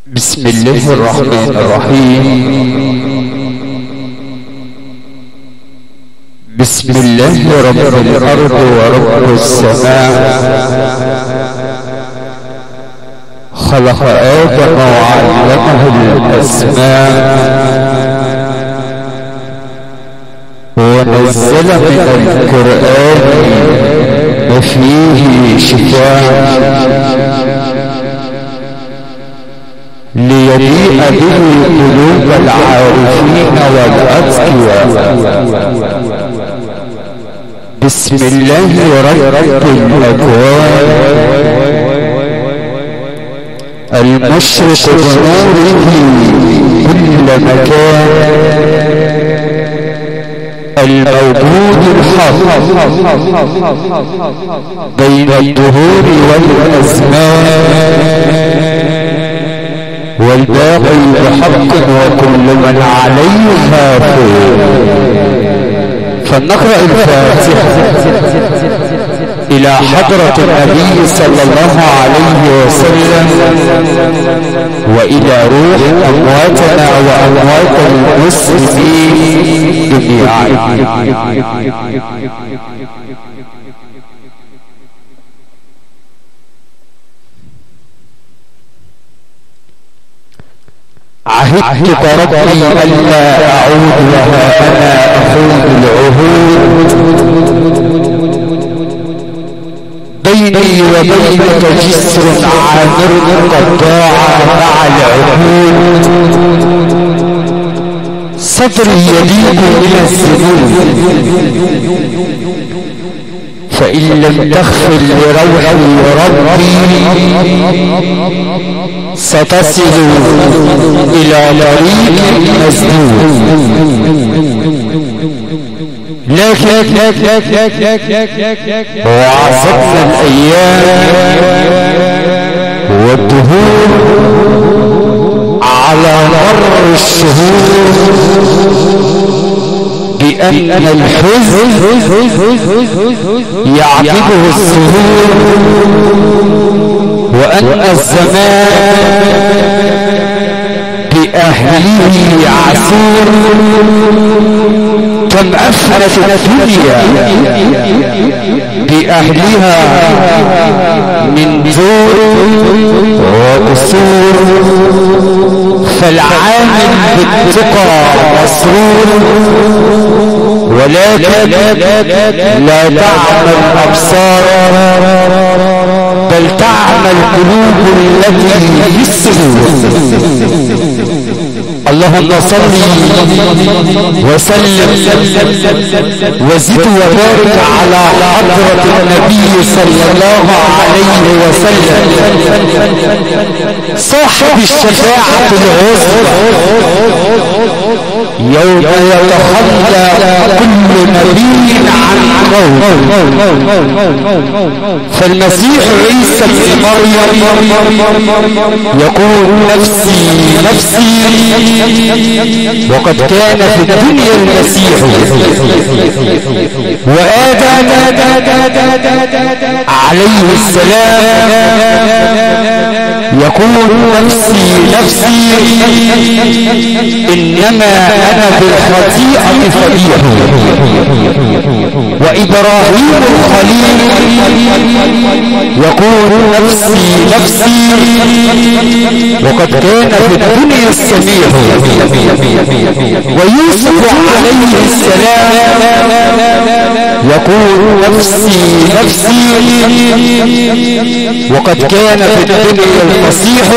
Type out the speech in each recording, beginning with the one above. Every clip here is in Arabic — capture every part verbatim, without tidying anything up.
بسم الله الرحمن الرحيم. بسم الله رب الأرض ورب السماء، خلق آدم وعلمه الأسماء، ونزل من القرآن ما فيه شفاء، ليضيء به قلوب العارفين والأتقياء. بسم الله رب الأكوان، المشرق بنوره كل مكان، الموجود الحق بين الدهور والأزمان، والباقي بحق وكل من عليها فوق. فلنقرأ الفاتحة إلى حضرة النبي صلى الله عليه وسلم، وإلى روح أمواتنا وأموات المسلمين جميعا. عهدت ربي ألا أعود لها أنا أخوض العهود، بيني وبينك جسر عامر قد ضاع مع العهود، صدري يليق من الذنوب، فإن لم تغفر لروحي ربي ستصل إلى طريق مسدود. لكن وعصتنا الأيام والدهور على مر الشهور بأن الحزن يعقبه السرور، وأن الزمان بأهله عسير. كم أفنت الدنيا بأهلها من جور وقصور، فالعامل بالتقى مسرور، ولكن لا تعمى الأبصار بل تعمى القلوب التي في الصدور. اللهم صل وسلم وزد وبارك على حضرة النبي صلى الله عليه وسلم، صاحب الشفاعة العظمى، يوم يتخلى كل نبي عن قوم. فالمسيح عيسى ابن مريم يقول نفسي نفسي، وقد كان في الدنيا المسيح، وآدم عليه السلام يقول نفسي نفسي، إنما أنا بالخطيئة فديح. وإبراهيم الخليل يقول نفسي نفسي، وقد كان في الدنيا السميع. ويوسف عليه السلام يقول نفسي نفسي، وقد كان في الدنيا المسيح.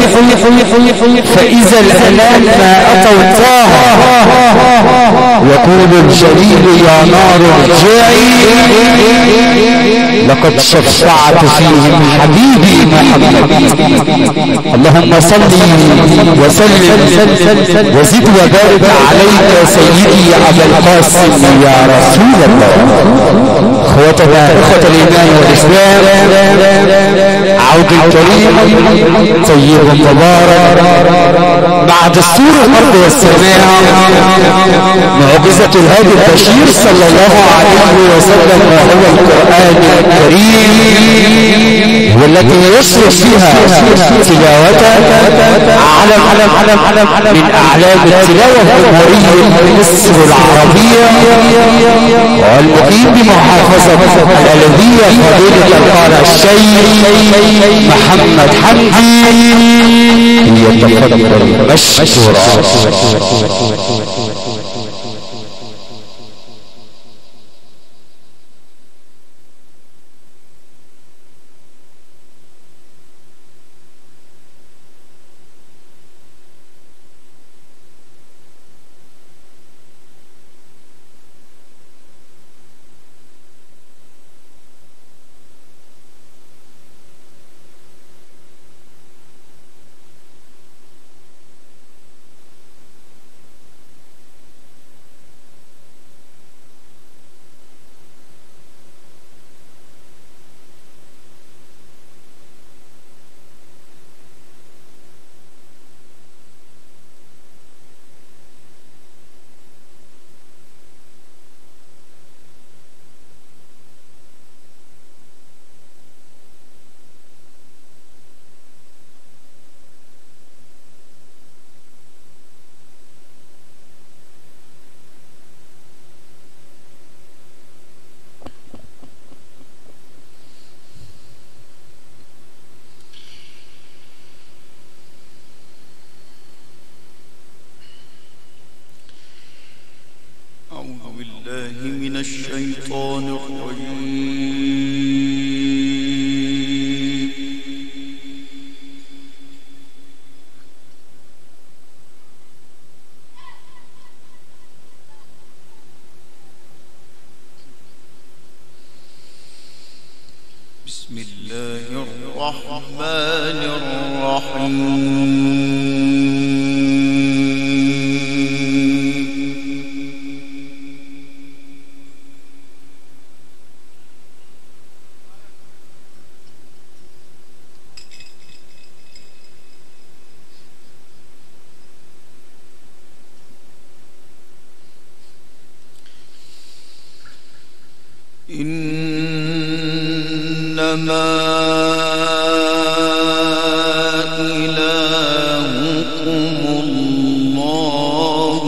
فإذا الأنام ما أتوا طه يقول الجليل يا نار ارجعي، لقد شفعت فيهم حبيبي محمد. اللهم صل وسلم وزد وبارك عليك سيدي أبا القاسم يا رسول الله. اخوتنا اخوة الإيمان والإسلام، عود الكريم طيب مبارك بعد السور الأرض والسماء، معجزة الهادي البشير صلى الله عليه وسلم، وهو القرآن الكريم، والتي يصرف فيها تلاوته علم علم علم علم علم من أعلام التلاوة الجمهورية مصر العربية، والمقيم بمحافظة الألبية فضيلة القارئ الشيخ محمد حمدي، يتفضل مشكورا. من الشيطان الرجيم. بسم الله الرحمن الرحيم. إنما إلهكم الله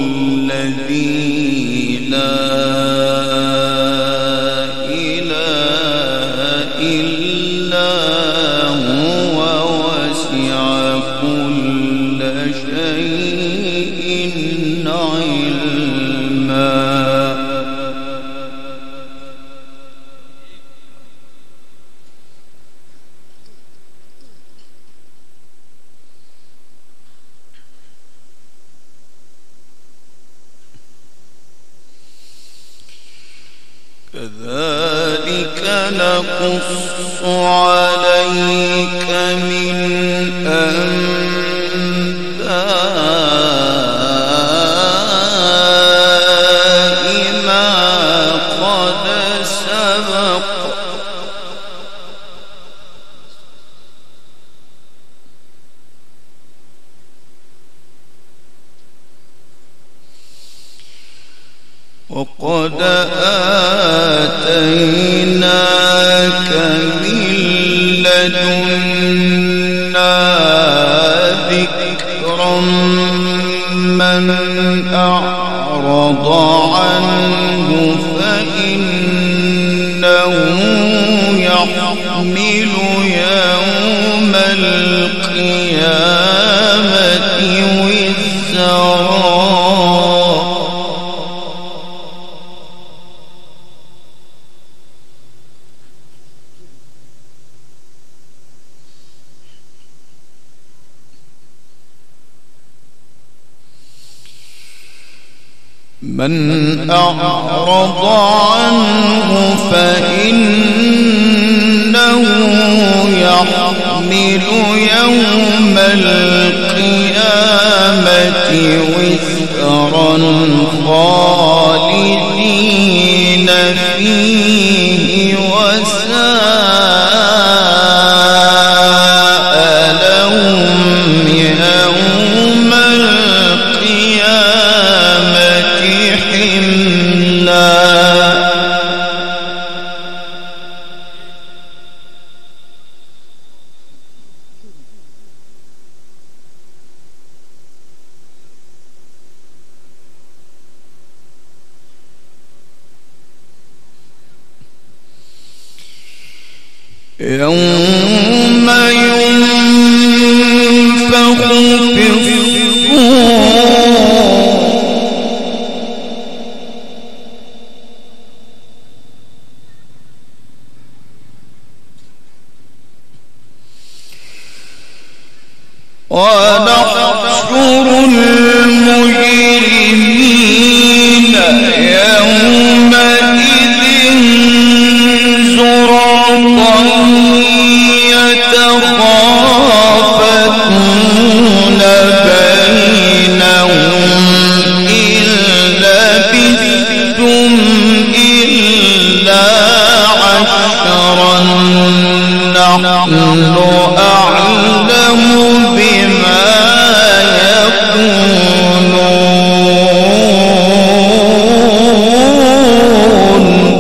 الذي لا إله إلا هو وسع كل شيء علما. كذلك نقص عليك من أنباء ما قد سبق. وقد آتيناك من لدنا ذكرا. من أعرض عنه فإنه يحمل يوم القيامة وزرا. من أعرض عنه فإنه يحمل يوم القيامة وزرا خالدين فيه وساء لهم يوم القيامة حملا. يوم ينفخ في ونحشر المجرمين يومئذ زرقا يتخافتون بينهم إن لبثتم إلا عشرا نحن أعلم بما يقولون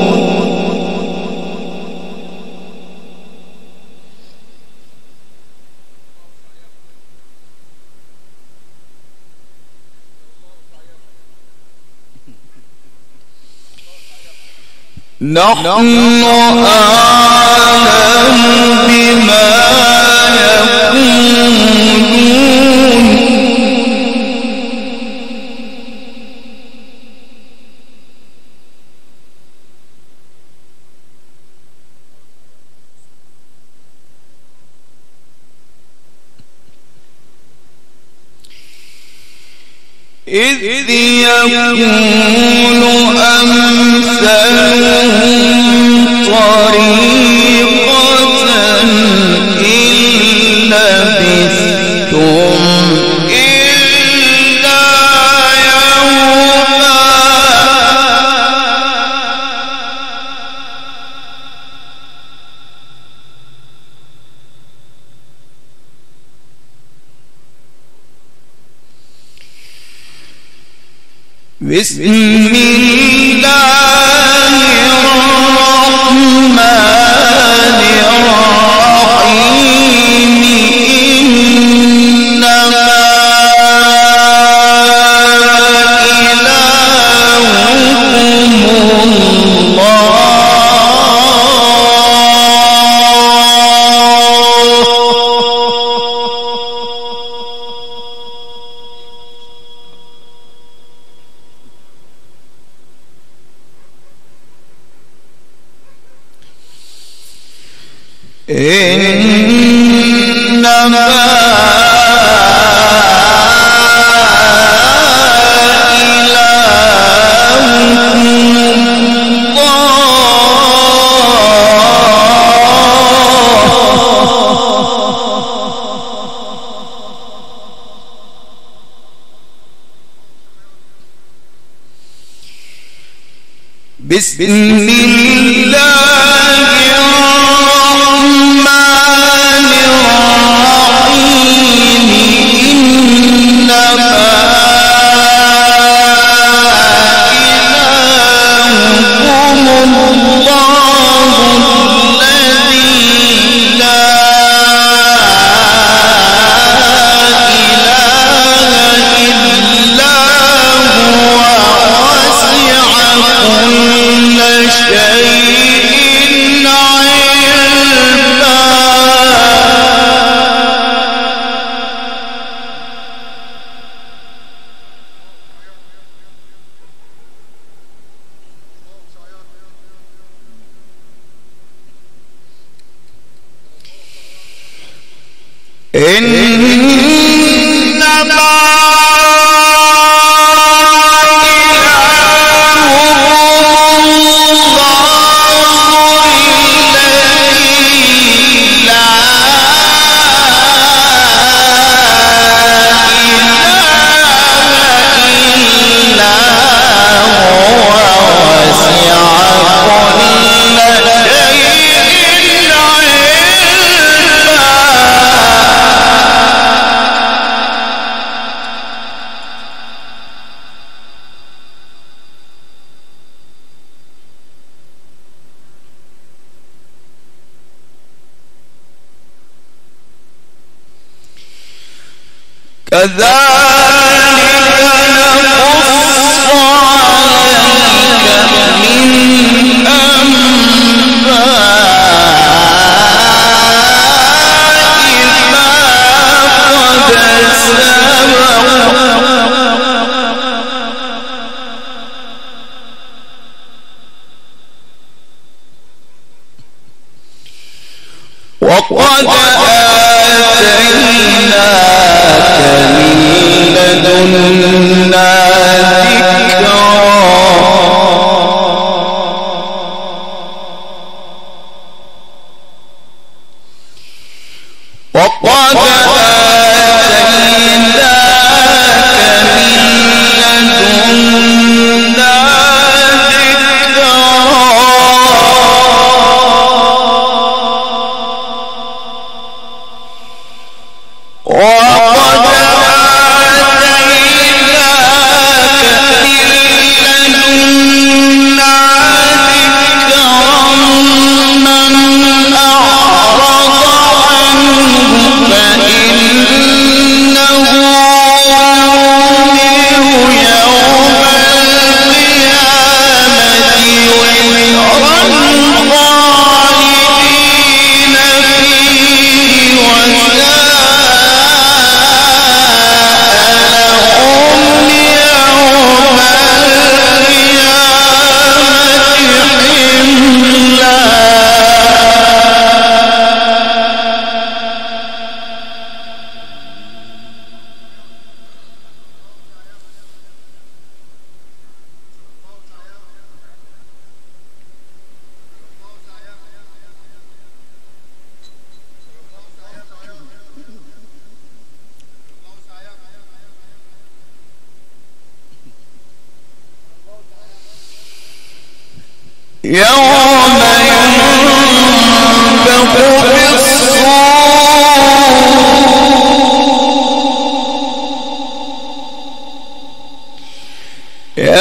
نحن أعلم بما يقولون إذ يقول أمثلهم طريقة إن لبثتم إلا يوما بسم الله الرحمن الرحيم إنما إلهكم إنما بسم الله الرحمن الرحيم إنما إلهكم الله الذي لا إله إلا هو وسع كل شيء علما إنما كذلك نقص عليك من أنباء يوم ينفخ في الصور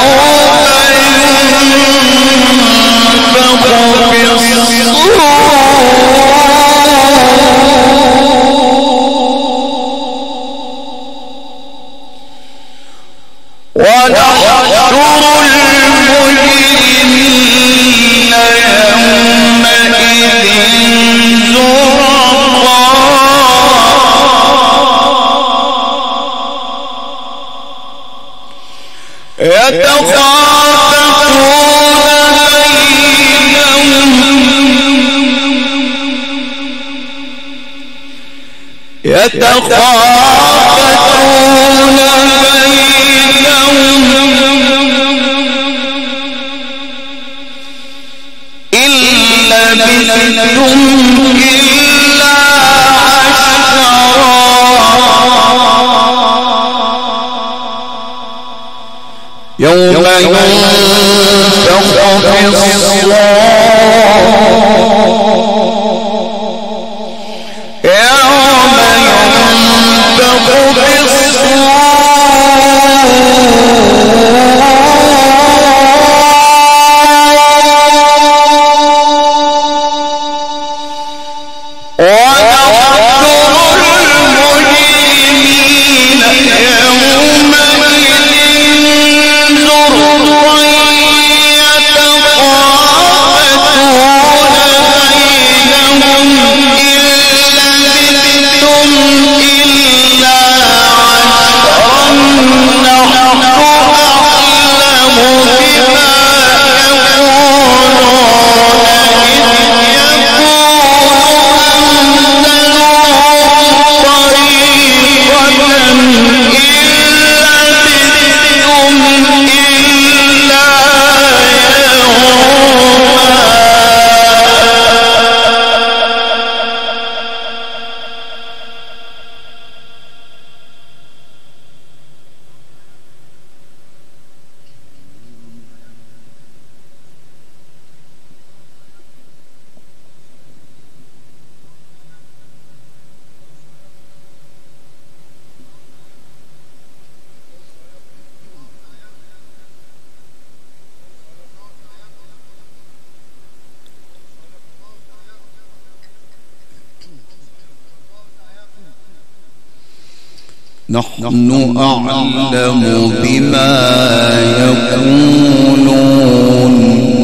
يتخافتون بينهم إن لبثتم إلا عشرا يوم ينفخ في الصور نحن أعلم بما يقولون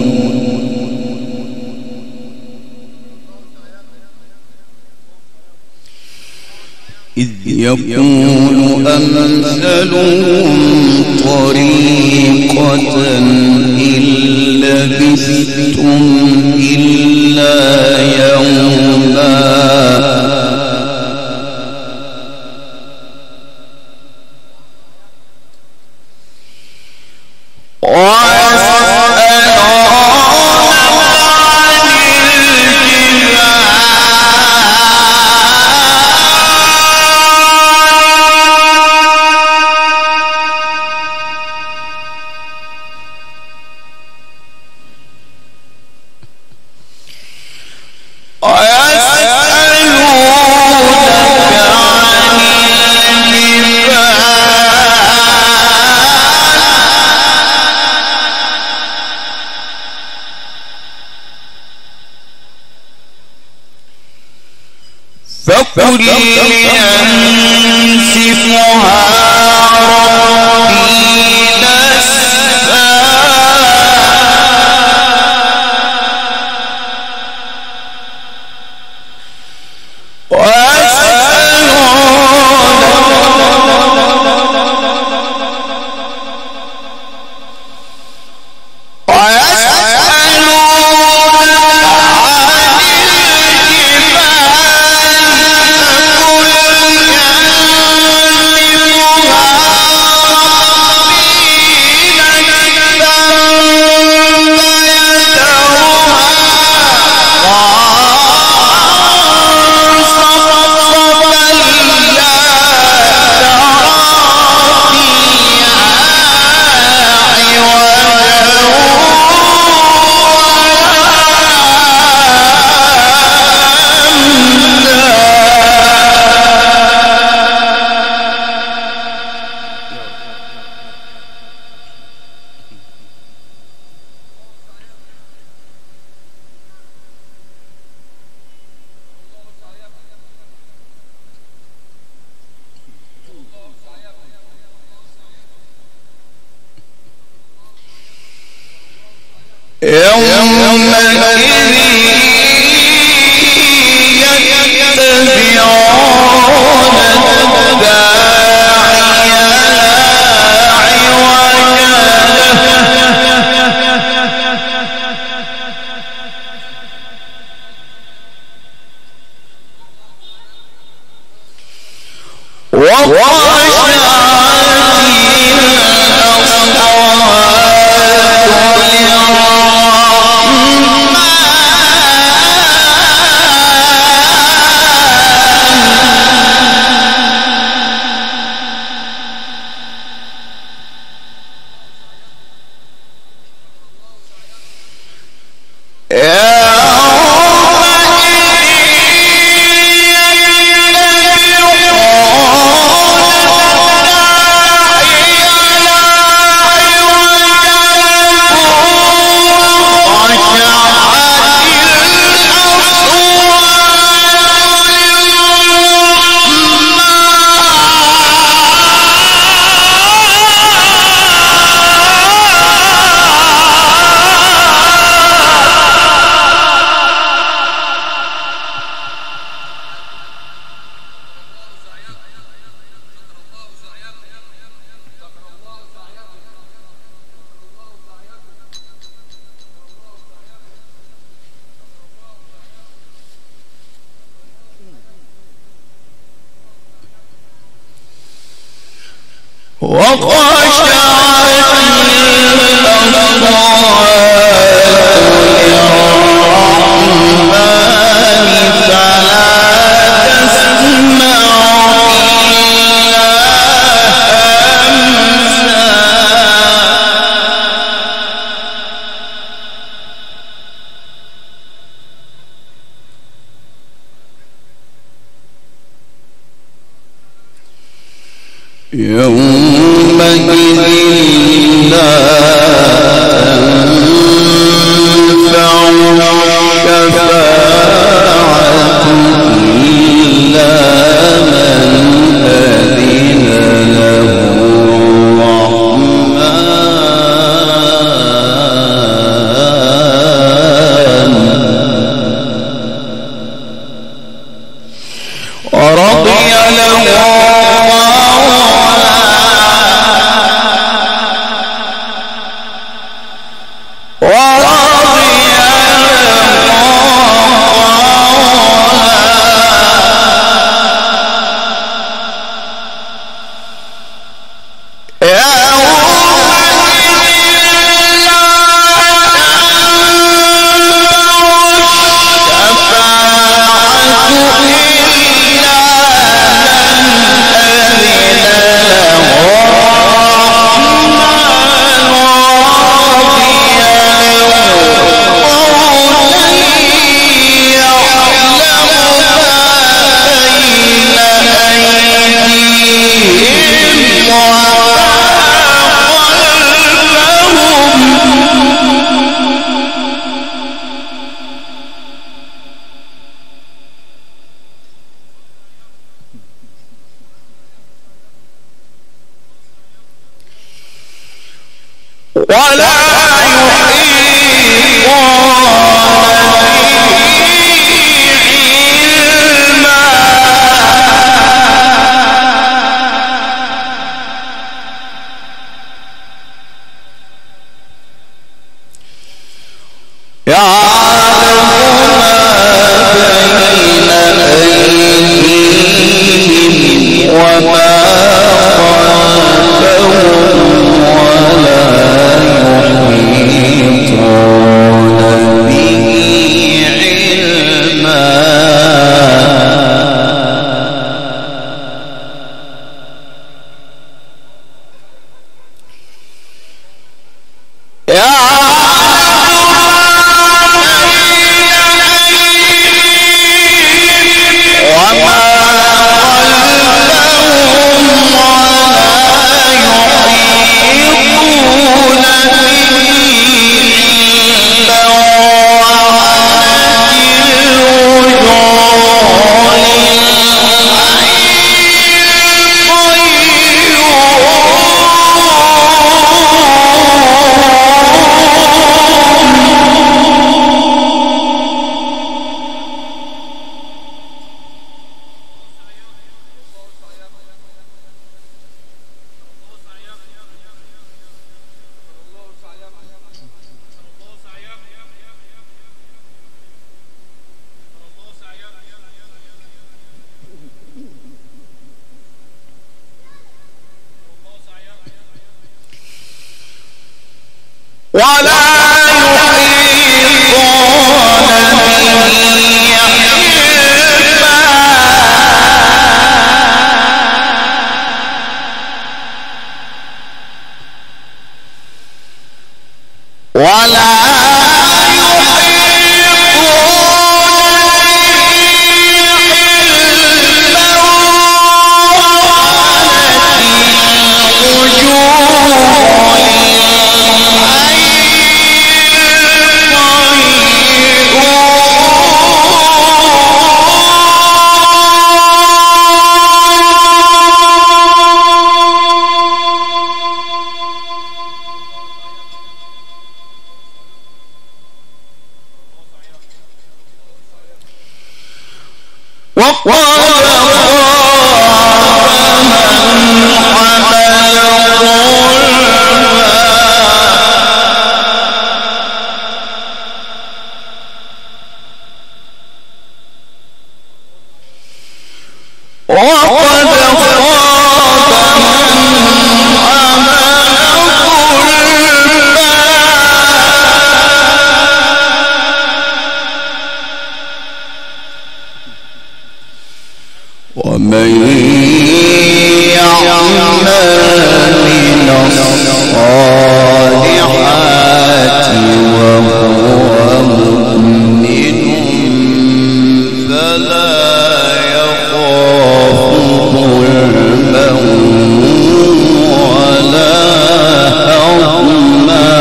إذ يقول أمثلهم طريقة إن لبثتم إلا يوما فقل ينسفها ربي نسفا يومئذ يتبعون الداعي لا عوج له وخشعت الأصوات للرحمن فلا تسمع إلا همسا يومئذ لا تنفع الشفاعة إلا من أذن له الرحمن ورضي له ولا ولا ومن يعمل من الصالحات وهو مؤمن فلا يخاف ظلما ولا هضما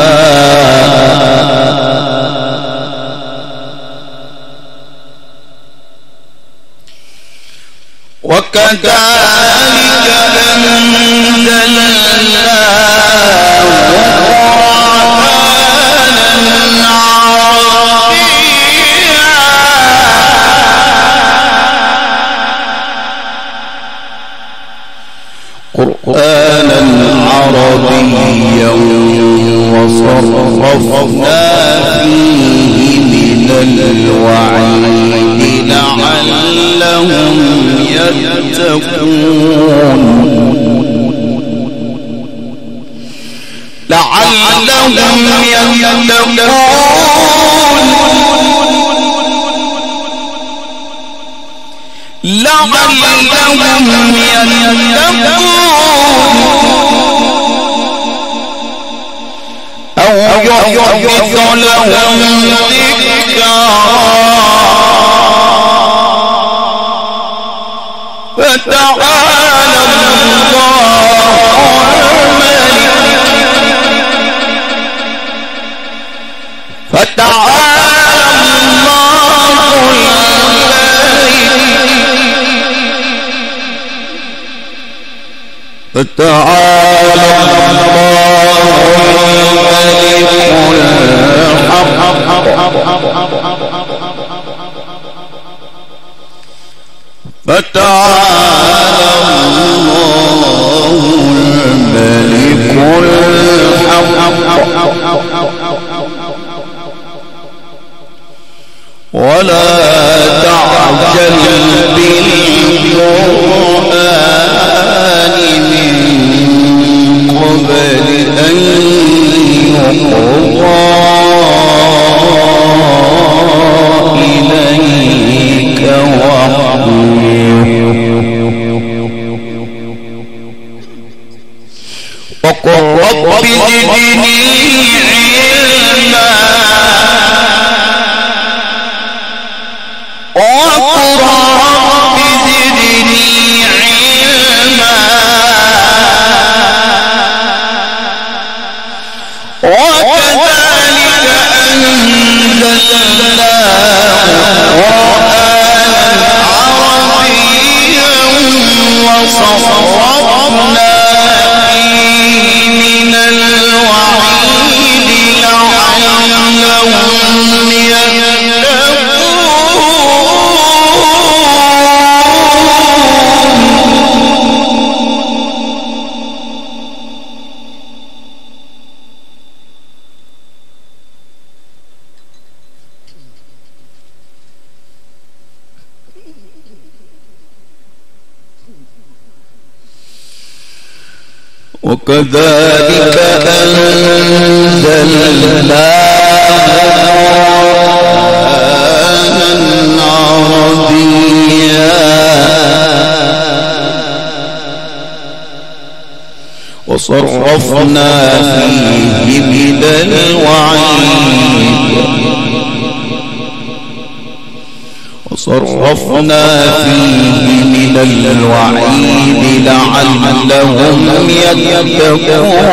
وكذلك أنزلناه قرآنا عربيا وصرفنا فيه من الوعيد لعلهم يتقون لعلهم يتقون لعلهم يتقون أو يحدث لهم ذكرا فتعالى الله الملك فتعالى الله الملك فتعالى الله ولا تعجل بالقرآن من قبل أن يقضى إليك وحيه وقل رب زدني علما وقل رب زدني علما وكذلك أنزلناه قرآنا عربيا وصرفنا فيه من الوعيد لعلهم وكذلك أنزلناه عربيا وصرفنا فيه من الوعيد وصرفنا فيه من الوعيد لعلهم يتقون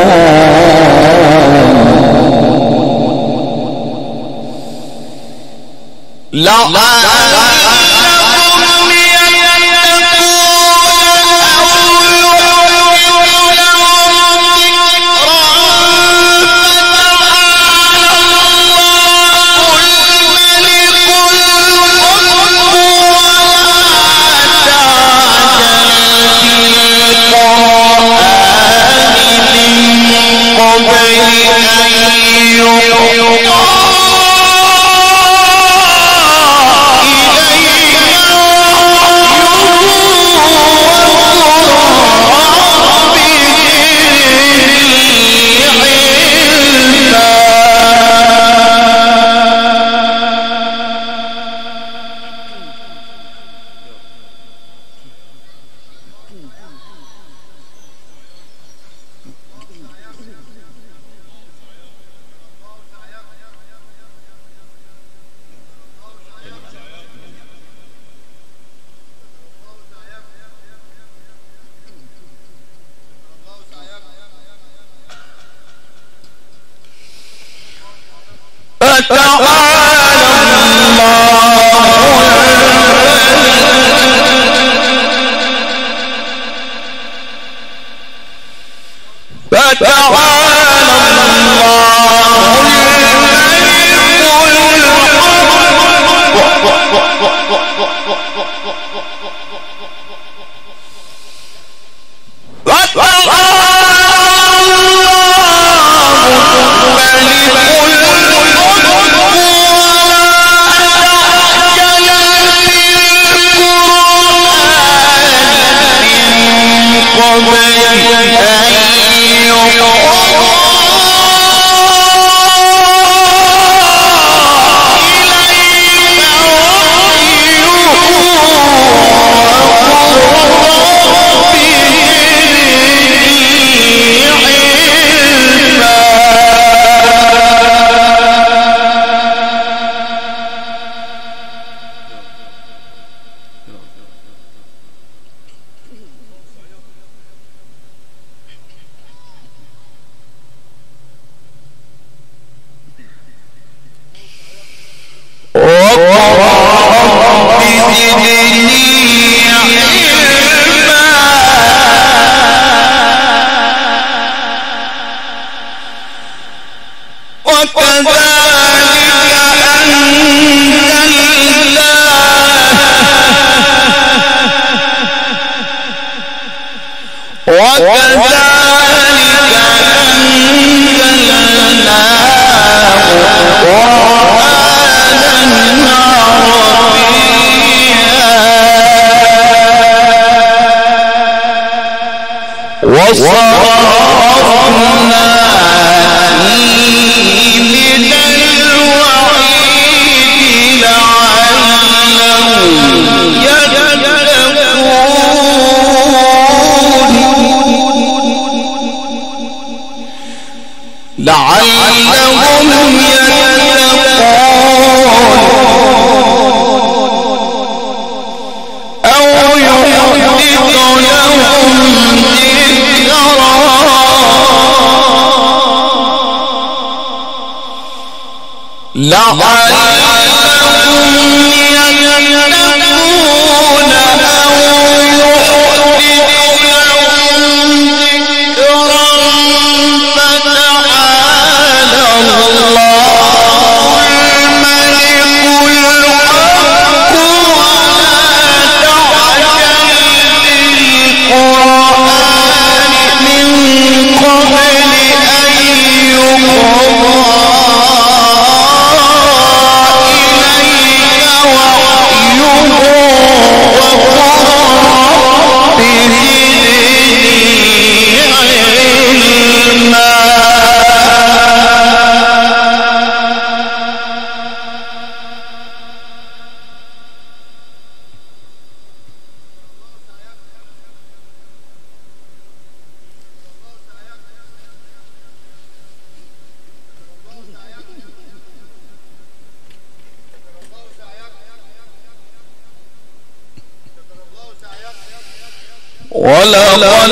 ولقد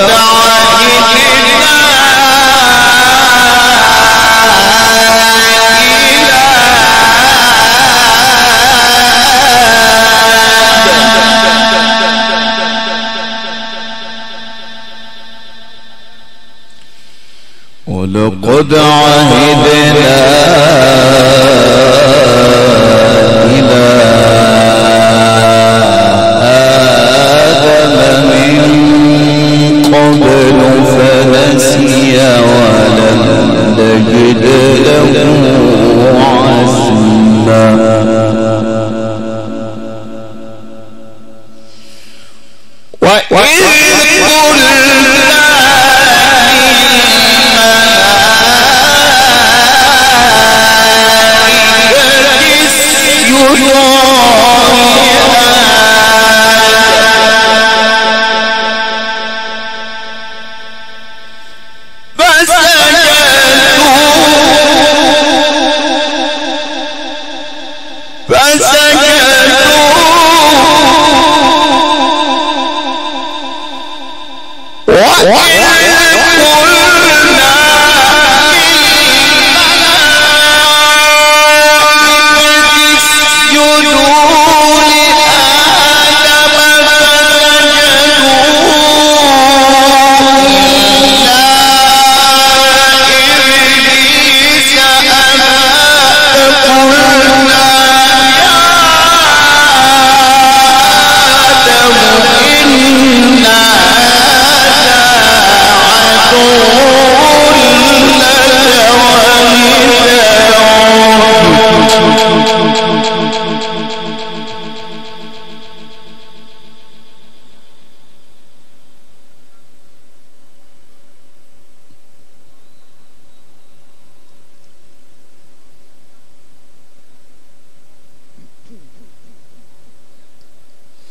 عهدنا ولقد عهدنا إلى آدم من قبل فنسي ولم نجد له عزما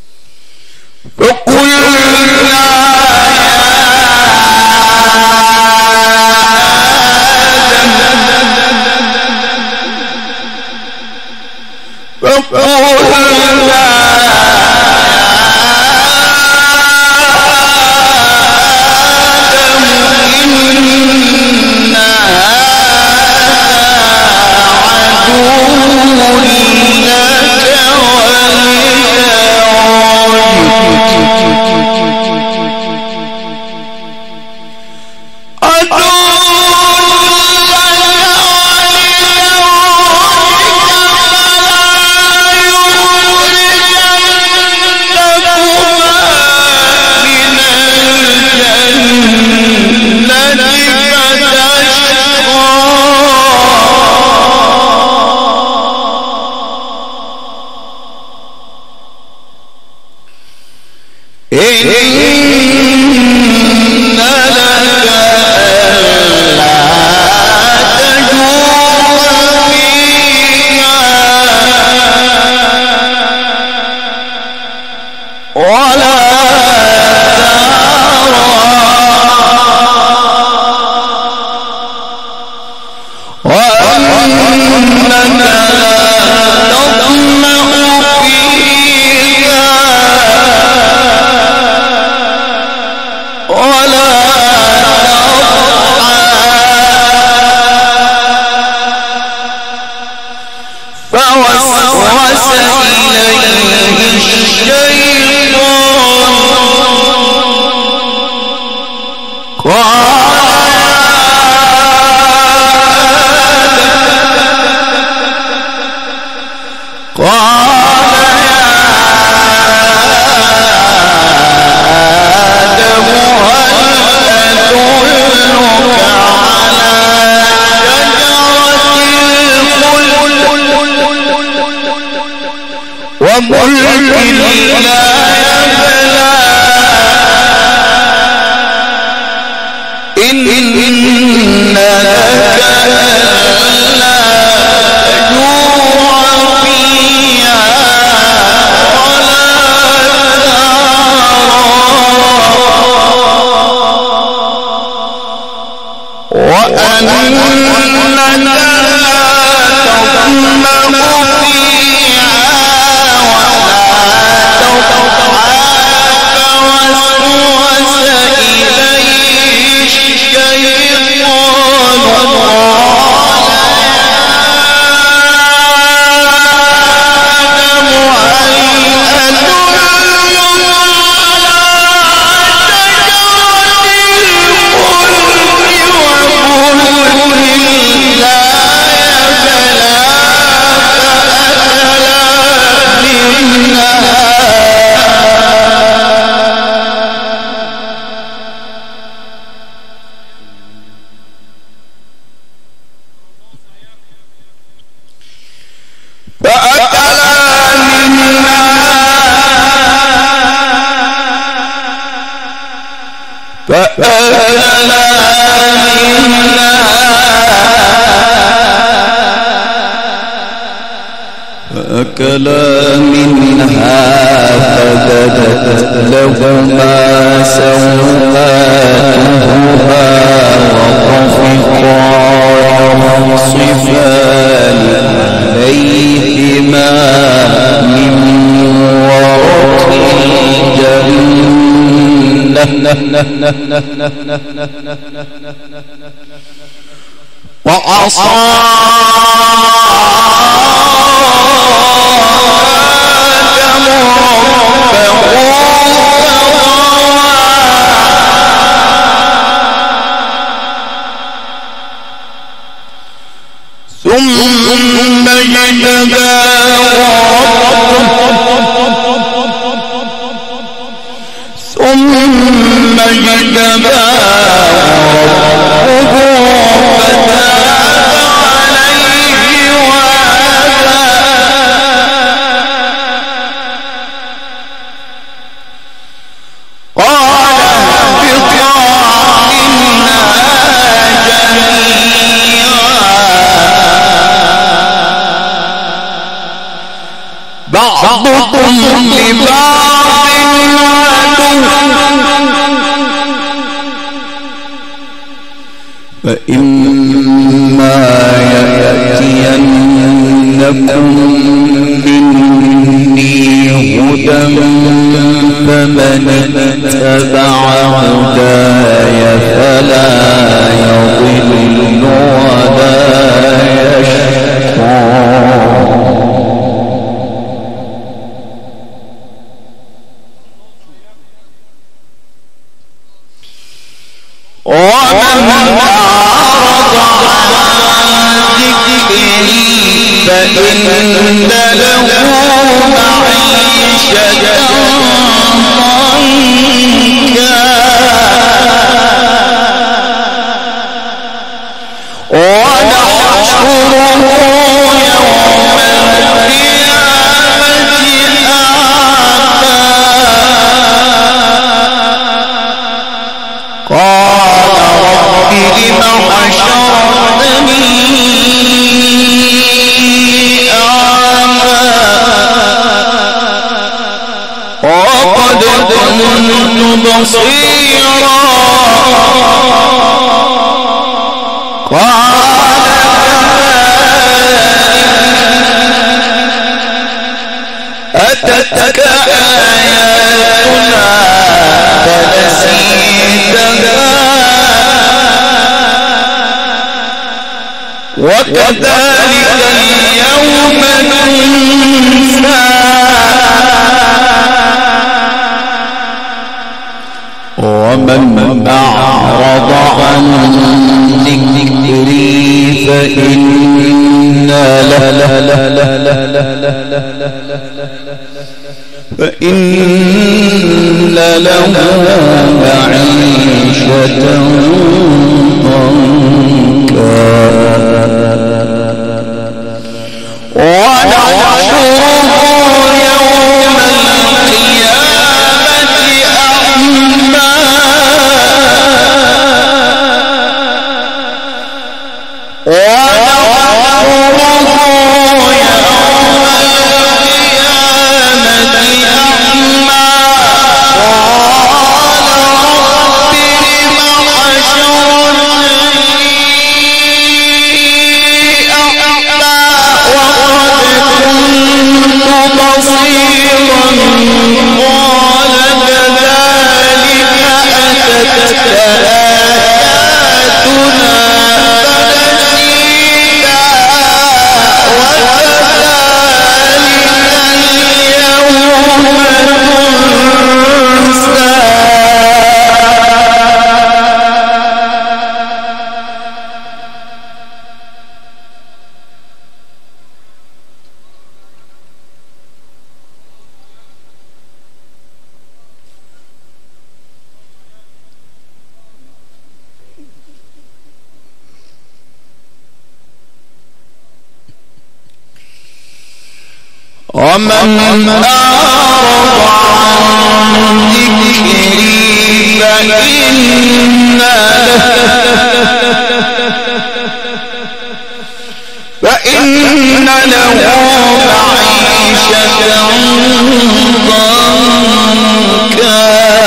فقلنا فأكلا منها فبدت لهما سوآتهما وطفقا يخصفان عليهما من ورق الجنة وعصى ثم اجتباه ثم اجتباه ربه فتاب عليه وهدى قال اهبطا منا بعضكم لبعض فإما يأتينكم مني هدى فمن اتبع هداي فلا يضل ولا يشقى ومن أعرض عن ذكري فإن له معيشة ضنكا ونحشره يوم القيامة أعمى قال رب لم حشرتني أعمى وقد كنت بصيرا قال أتتك آياتنا فنسيتها وكذلك اليوم ننسى ومن أعرض فإن فإن له معيشة ضنكا ونحشره يوم القيامة أعمى ومن أعرض عن ذكري فإن له فإن له معيشة ضنكا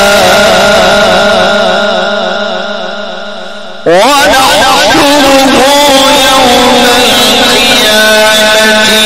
ونحشره يوم القيامة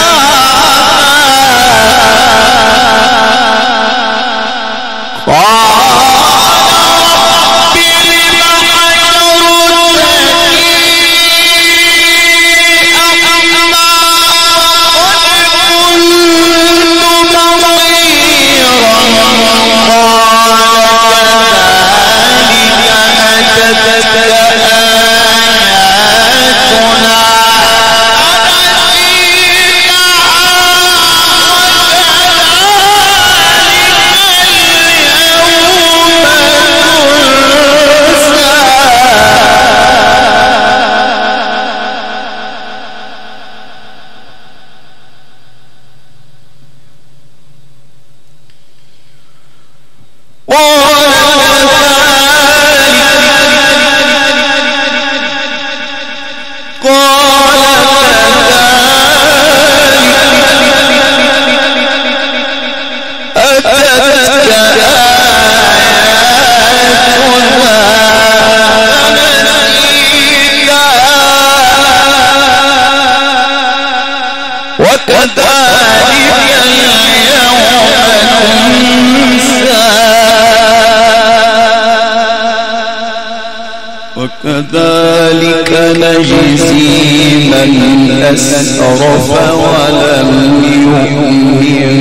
وكذلك نجزي من أسرف ولم يؤمن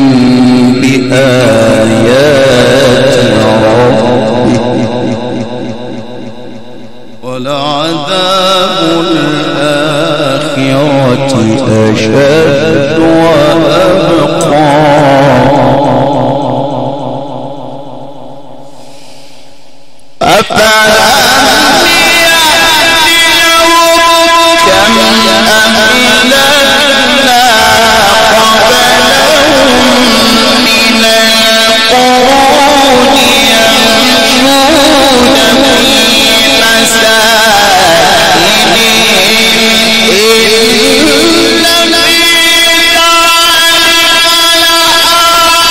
بآيات ربه ولعذاب الآخرة أشد وأبقى أفلا إن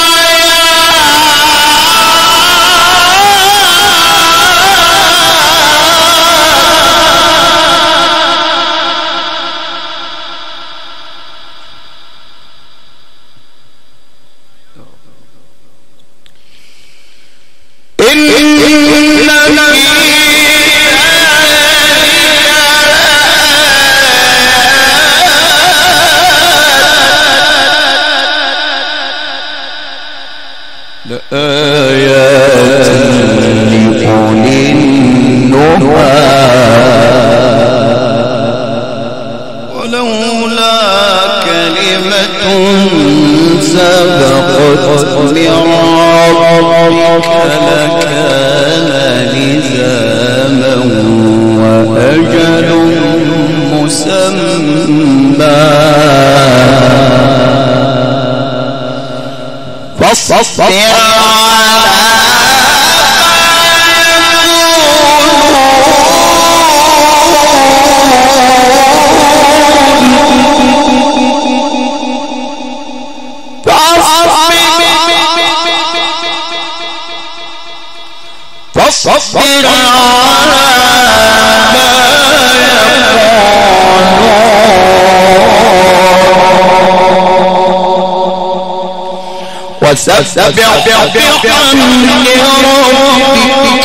وسبح بحمد ربك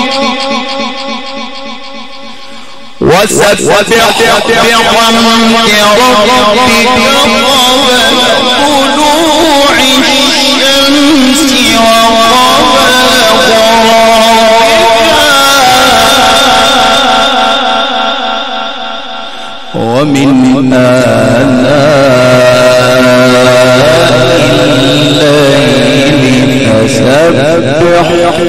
وسبح بحمد ربك قبل طلوع الشمس وقبل غروبها ومن آلاء الليل فسبح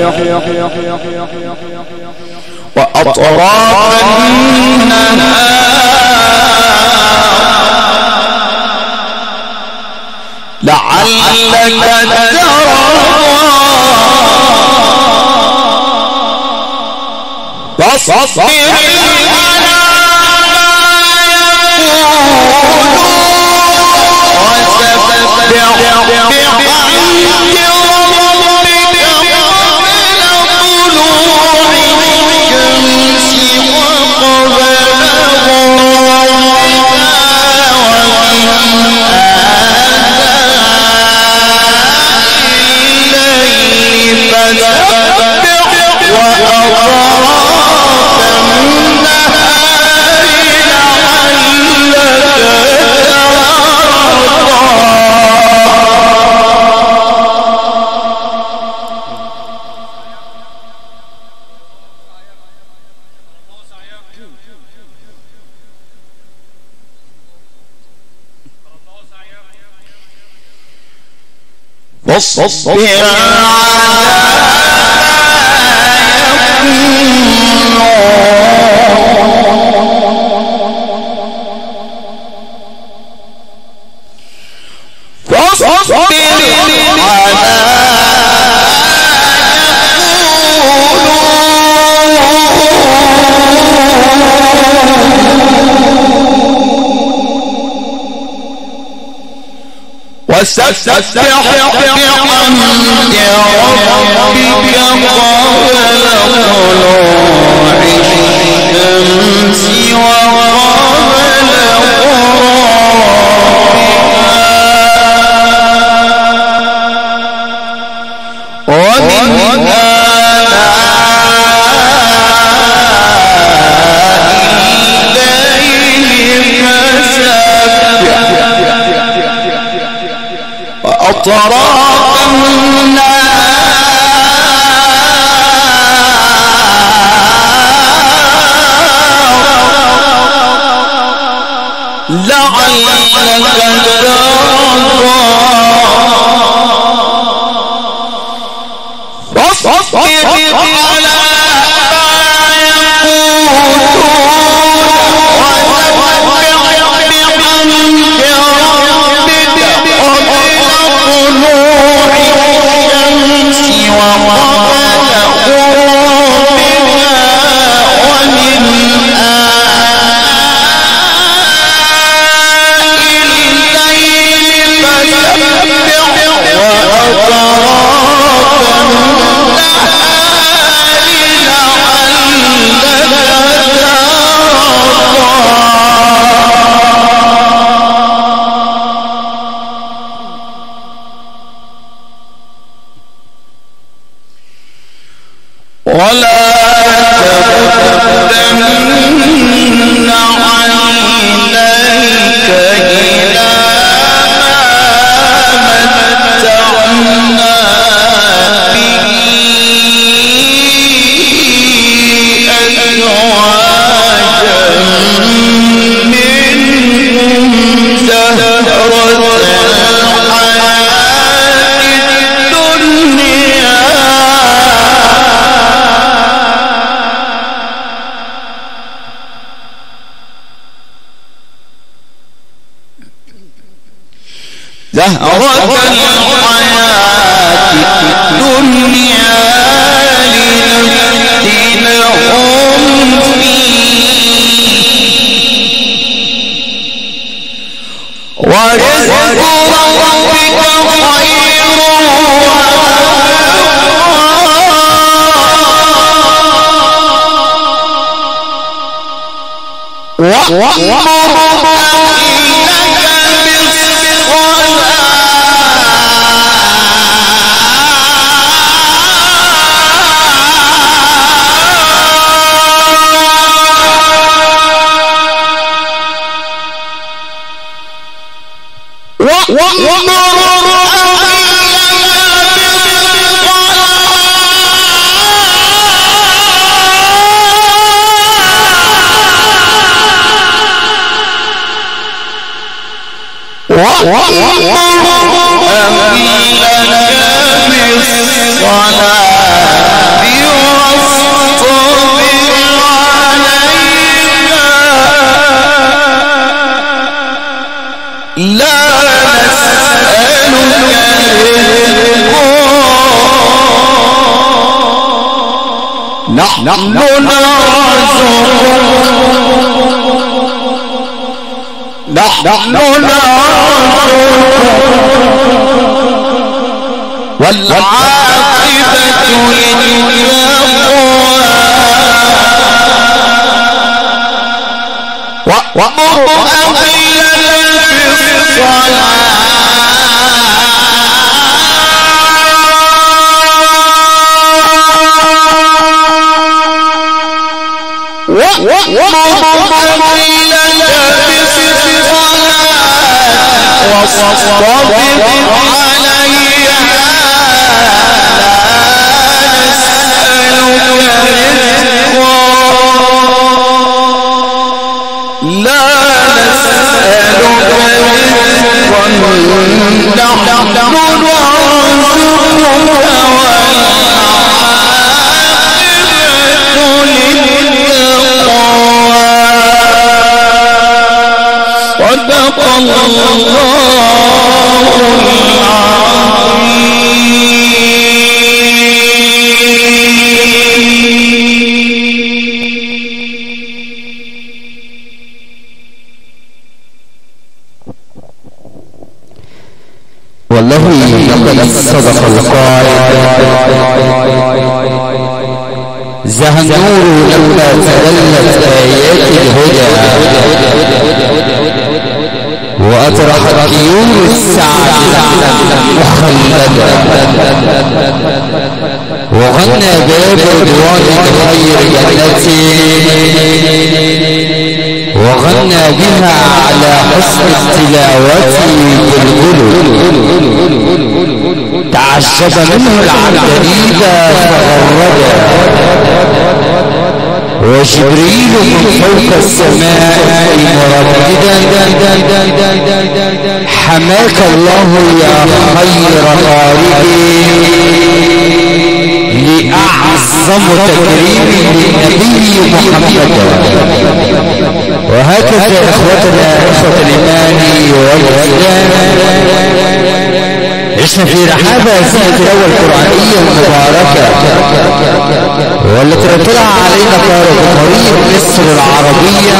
وأطراف النهار لعلك ترضى فاصبر واصبر وسبح بحمد ربك قبل طلوع الشمس وقبل غروبها ومن آلاء الليل فسبح وأطراف النار لعلك ترضى فاصبر على ولا تمدن عينيك إلى ما متعنا به أزواجا منهم زهرة زهرة الحياة الدنيا لنفتنهم فيه ورزق ربك خير وأمر أهلك بالصلاة نحن نرزقك نحن نرزقك والعاقبة للتقوى وأمر أهلك بالصلاة واصطبر عليها لا نسألك رزقا نحن نرزقك صدق الله والله لقد صدق القائل زه النور لما تدلت آيات الهدى وأطرحت طيور السعد مخلدة وغنى باب رضوان خير جنتي وغنى بها على حسن التلاوة بالغلو تعجب منه العبدليل فغرد وجبريل من فوق السماء مرددا حماك الله يا خير قارئ لأعظم تكريم للنبي محمد. وهكذا إخوتنا إخوة الإيمان والإسلام عشنا في رحابة هذه التلاوة القرآنية المباركة والتي اطلع علينا طارق طريق مصر العربية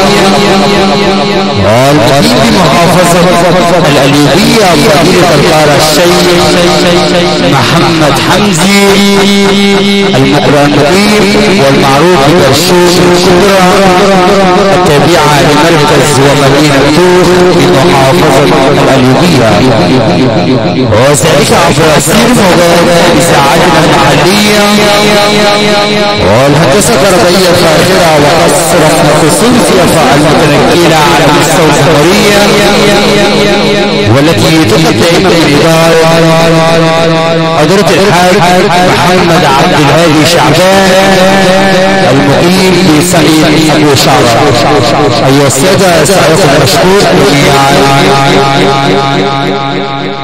والمقيم بمحافظة الأليوبية فضيلة القارئ الشيخ محمد حمزي المقرأ المقيم والمعروف بدرشوش الكبرى التابعة لمركز ومدينة توخ بمحافظة الأليوبية وذلك عبر أسير مبارك بساعتنا المحلية والهندسة الضربية الفاخرة وقصرا خصوصية المتنكلة على مستوى الجمهورية والتي تقف دائما بالإدارة حضرة الحاج محمد عبد الهادي شعبان المقيم بسعيد أبو شعبان. أيها السادة سعيكم مشكور جميعا.